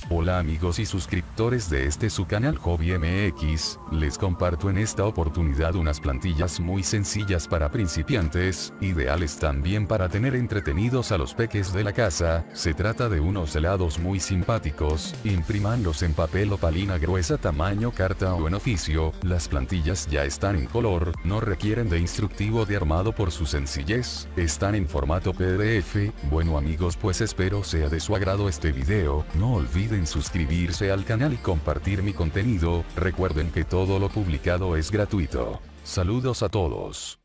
Hola amigos y suscriptores de su canal Hobby MX, les comparto en esta oportunidad unas plantillas muy sencillas para principiantes, ideales también para tener entretenidos a los peques de la casa. Se trata de unos helados muy simpáticos, imprímanlos en papel o palina gruesa tamaño carta o en oficio. Las plantillas ya están en color, no requieren de instructivo de armado por su sencillez, están en formato PDF. Bueno amigos, pues espero sea de su agrado este video, no olviden suscribirse al canal y compartir mi contenido, recuerden que todo lo publicado es gratuito. Saludos a todos.